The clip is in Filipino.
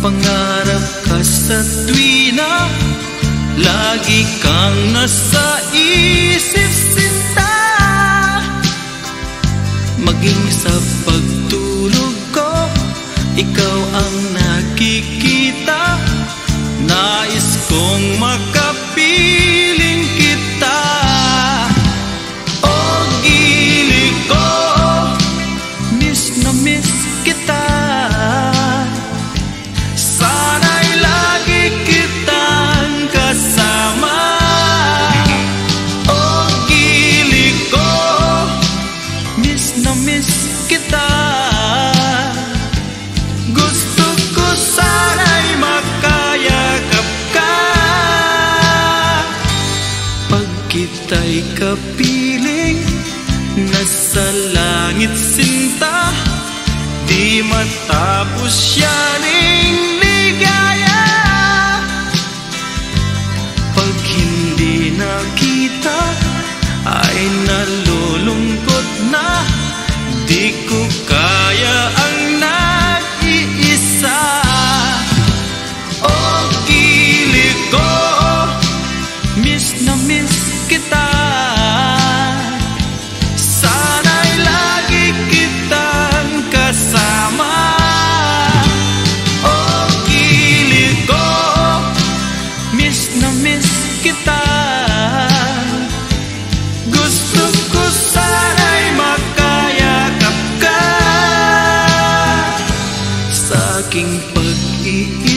Pangarap ka sa tuwina, lagi kang nasa isip sinta. Maging sa pagtulog ko, ikaw ang nakikita. Nais kong makapiling kita. O gili ko, miss na miss kita. Sana'y lagi kitang kasama. O gili ko, miss na miss kita. Gusto ko sana'y makayakap ka. Pag kita'y kapiling, nasa langit sinta. Di matapos yaning ligaya. Pag hindi nakita, ay nalulungkot na. Di ko kaya ang nag-iisa. O gili ko, miss na miss kita. Sana'y lagi kitang kasama. O gili ko, miss na miss kita. Gusto ko sana'y makayakap ka. Sa aking pag-iisip,